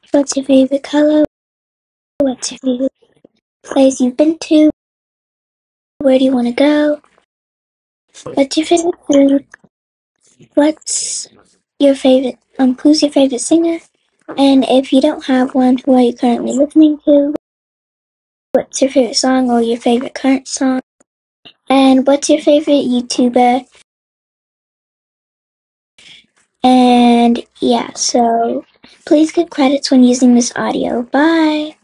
What's your favorite color? What's your favorite place you've been to? Where do you want to go? What's your favorite food? What's your favorite, who's your favorite singer? And if you don't have one, who are you currently listening to? What's your favorite song or your favorite current song? And what's your favorite YouTuber? And yeah, so please give credits when using this audio. Bye!